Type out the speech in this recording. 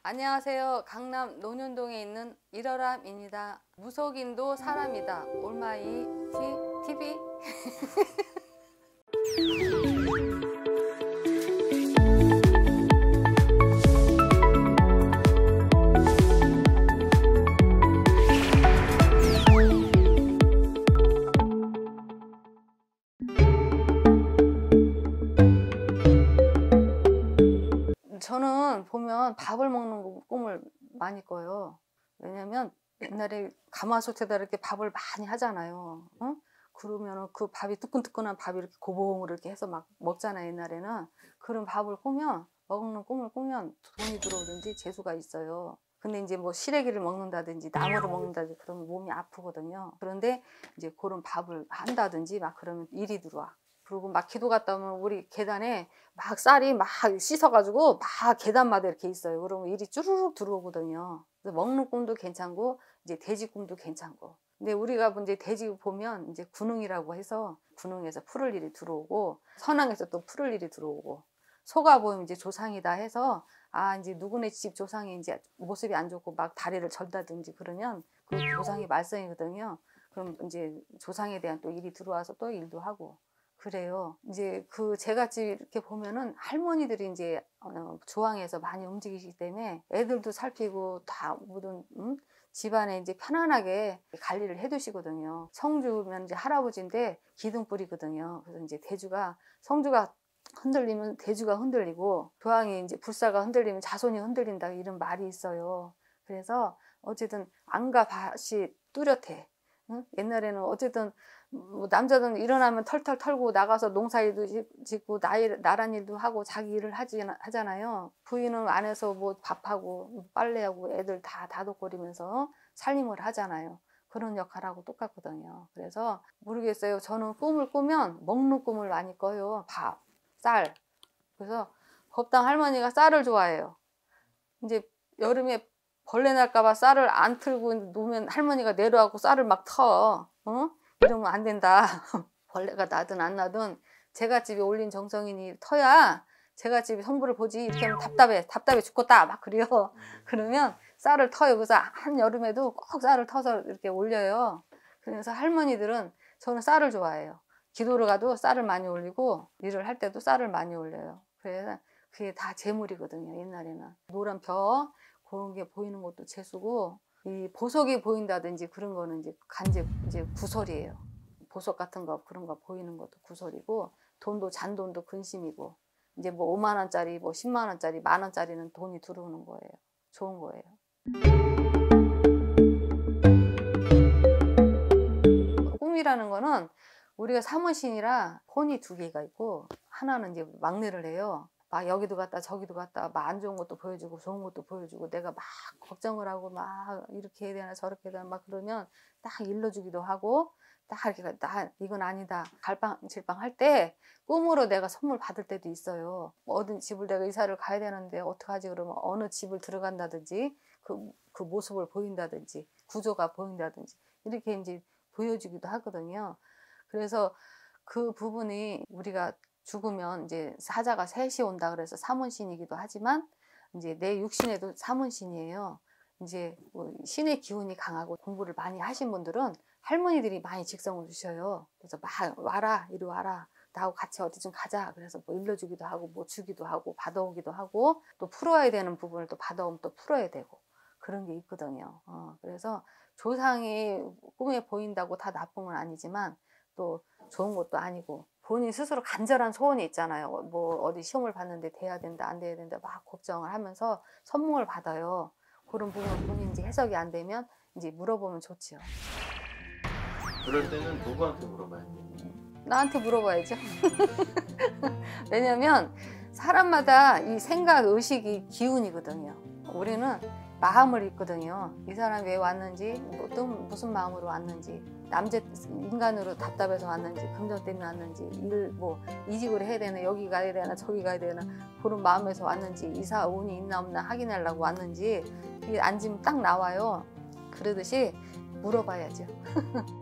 안녕하세요. 강남 논현동에 있는 이러람입니다. 무속인도 사람이다. 올마이 TV. 저는 보면 밥을 먹는 꿈을 많이 꿔요. 왜냐면 옛날에 가마솥에다 이렇게 밥을 많이 하잖아요. 어? 그러면 그 밥이 뜨끈뜨끈한 밥이 이렇게 고봉으로 이렇게 해서 막 먹잖아요. 옛날에는 그런 밥을 꾸면 먹는 꿈을 꾸면 돈이 들어오든지 재수가 있어요. 근데 이제 뭐 시래기를 먹는다든지 나물을 먹는다든지 그러면 몸이 아프거든요. 그런데 이제 그런 밥을 한다든지 막 그러면 일이 들어와. 그리고 막 기도 갔다 오면 우리 계단에 막 쌀이 막 씻어가지고 막 계단마다 이렇게 있어요. 그러면 일이 쭈르륵 들어오거든요. 그래서 먹는 꿈도 괜찮고 이제 돼지 꿈도 괜찮고. 근데 우리가 이제 돼지 보면 이제 군웅이라고 해서 군웅에서 풀을 일이 들어오고 선왕에서 또 풀을 일이 들어오고 소가 보이면 이제 조상이다 해서 아 이제 누구네 집 조상이 이제 모습이 안 좋고 막 다리를 절다든지 그러면 그 조상이 말썽이거든요. 그럼 이제 조상에 대한 또 일이 들어와서 또 일도 하고. 그래요. 이제 그 제갓집 이렇게 보면은 할머니들이 이제 조항에서 많이 움직이시기 때문에 애들도 살피고 다 모든 집안에 이제 편안하게 관리를 해두시거든요. 성주면 이제 할아버지인데 기둥뿌리거든요. 그래서 이제 성주가 흔들리면 대주가 흔들리고 조항이 이제 불사가 흔들리면 자손이 흔들린다 이런 말이 있어요. 그래서 어쨌든 안과 밭이 뚜렷해. 응? 옛날에는 어쨌든 뭐 남자들은 일어나면 털털 털고 나가서 농사일도 짓고 나란 일도 하고 자기 일을 하잖아요. 부인은 안에서 뭐 밥하고 빨래하고 애들 다 다독거리면서 살림을 하잖아요. 그런 역할하고 똑같거든요. 그래서 모르겠어요. 저는 꿈을 꾸면 먹는 꿈을 많이 꿔요. 밥, 쌀. 그래서 법당 할머니가 쌀을 좋아해요. 이제 여름에 벌레 날까봐 쌀을 안 틀고 놓으면 할머니가 내려와고 쌀을 막 터. 어? 이러면 안 된다. 벌레가 나든 안 나든 제갓집에 올린 정성이니 터야 제갓집이 성부를 보지. 이렇게 하면 답답해 죽겠다 막 그래요. 그러면 쌀을 터요. 그래서 한여름에도 꼭 쌀을 터서 이렇게 올려요. 그래서 할머니들은 저는 쌀을 좋아해요. 기도를 가도 쌀을 많이 올리고 일을 할 때도 쌀을 많이 올려요. 그래서 그게 다 재물이거든요. 옛날에는 노란 벼 그런 게 보이는 것도 재수고, 이 보석이 보인다든지 그런 거는 이제 구설이에요. 보석 같은 거 그런 거 보이는 것도 구설이고, 돈도 잔돈도 근심이고, 이제 뭐 5만 원짜리 뭐 10만 원짜리 1만 원짜리는 돈이 들어오는 거예요. 좋은 거예요. 꿈이라는 거는 우리가 사무신이라 혼이 두 개가 있고 하나는 이제 막내를 해요. 막 여기도 갔다 저기도 갔다 막 안 좋은 것도 보여주고 좋은 것도 보여주고 내가 막 걱정을 하고 막 이렇게 해야 되나 저렇게 해야 되나 막 그러면 딱 일러주기도 하고 딱 이렇게 나 이건 아니다 갈팡질팡 할 때 꿈으로 내가 선물 받을 때도 있어요. 어떤 집을 내가 이사를 가야 되는데 어떡하지 그러면 어느 집을 들어간다든지 그 모습을 보인다든지 구조가 보인다든지 이렇게 이제 보여주기도 하거든요. 그래서 그 부분이 우리가 죽으면 이제 사자가 셋이 온다 그래서 사문신이기도 하지만 이제 내 육신에도 사문신이에요. 이제 뭐 신의 기운이 강하고 공부를 많이 하신 분들은 할머니들이 많이 직성을 주셔요. 그래서 막 와라 이리 와라 나하고 같이 어디 좀 가자. 그래서 뭐 일러주기도 하고 뭐 주기도 하고 받아오기도 하고 또 풀어야 되는 부분을 또 받아오면 또 풀어야 되고 그런 게 있거든요. 그래서 조상이 꿈에 보인다고 다 나쁜 건 아니지만 또 좋은 것도 아니고 본인 스스로 간절한 소원이 있잖아요. 뭐 어디 시험을 봤는데 돼야 된다 안 돼야 된다 막 걱정을 하면서 선몽을 받아요. 그런 부분을 본인이 이제 해석이 안 되면 이제 물어보면 좋지요. 그럴 때는 누구한테 물어봐야 돼요? 나한테 물어봐야죠. 왜냐면 사람마다 이 생각, 의식이 기운이거든요. 우리는 마음을 읽거든요. 이 사람이 왜 왔는지, 또 무슨 마음으로 왔는지, 인간으로 답답해서 왔는지, 금전 때문에 왔는지, 뭐 이직을 해야 되나, 여기 가야 되나, 저기 가야 되나, 그런 마음에서 왔는지, 이사 운이 있나 없나 확인하려고 왔는지, 이게 앉으면 딱 나와요. 그러듯이 물어봐야죠.